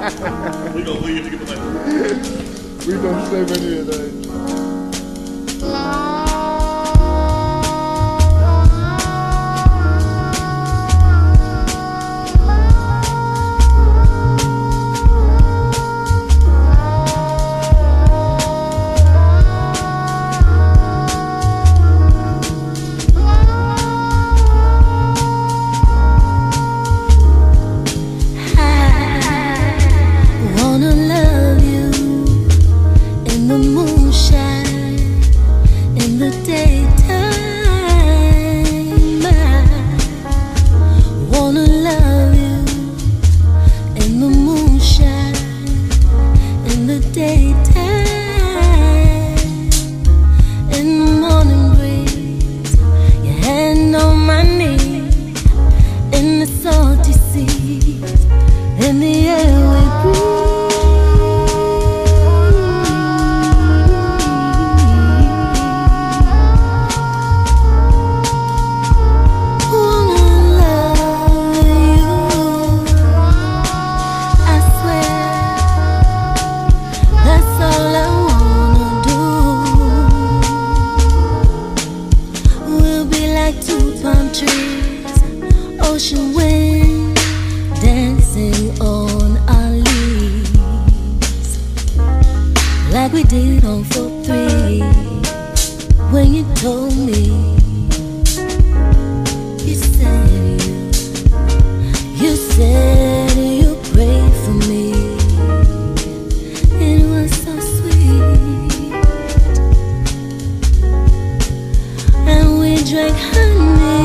We gonna leave to get the money. We gonna sleep in here today. Ocean wind dancing on our leaves, like we did on 4-3. When you told me, you said you prayed for me. It was so sweet, and we drank honey.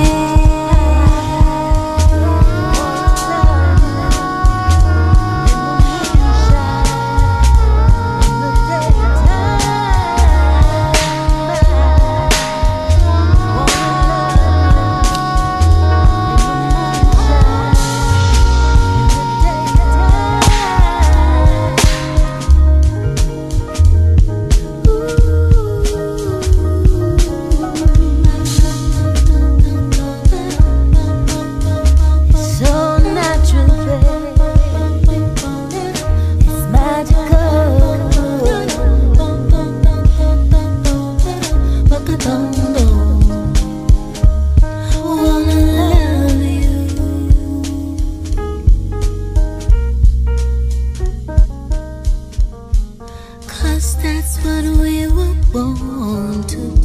That's what we were born to